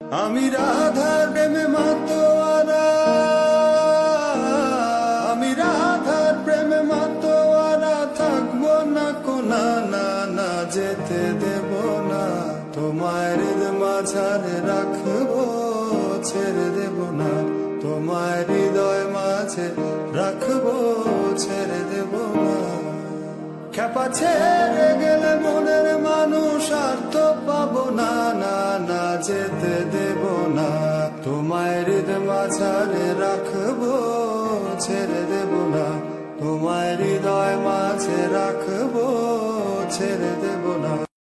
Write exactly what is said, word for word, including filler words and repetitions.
আমি রাধার প্রেমে মাতোয়ারা, আমি রাধার প্রেমে মাতোয়ারা, থাকবো না কোনা না না যেতে দেব না, তোমায় হৃদ মাঝারে রাখবো ছেড়ে দেব না, তোমায় হৃদয় মাঝে রাখবো ছেড়ে দেব না। খেপা ছেড়ে গেলে মনের মানুষ আর তো পাবো না না না যেতে দেব না, তোমায় হৃদ মাঝারে রাখবো ছেড়ে দেব না, তোমায় হৃদয় মাঝে রাখবো ছেড়ে দেব না।